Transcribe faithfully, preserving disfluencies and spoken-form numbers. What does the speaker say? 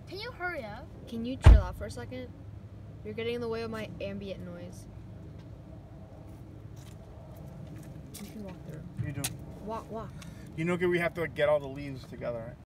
Can you hurry up? Can you chill out for a second? You're getting in the way of my ambient noise. You can walk through. You do. Walk, walk. You know, we have to like, get all the leaves together, right?